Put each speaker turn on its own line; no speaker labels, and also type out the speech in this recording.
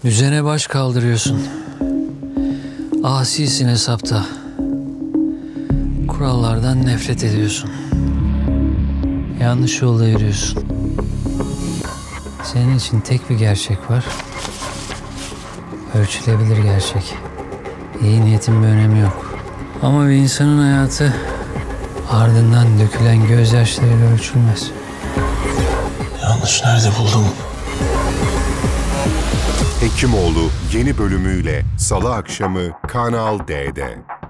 Düzene baş kaldırıyorsun. Asisin hesapta. Kurallardan nefret ediyorsun. Yanlış yolda yürüyorsun. Senin için tek bir gerçek var. Ölçülebilir gerçek. İyi niyetin bir önemi yok. Ama bir insanın hayatı ardından dökülen gözyaşlarıyla ölçülmez.
Yanlış nerede buldum?
Hekimoğlu yeni bölümüyle Salı akşamı Kanal D'de.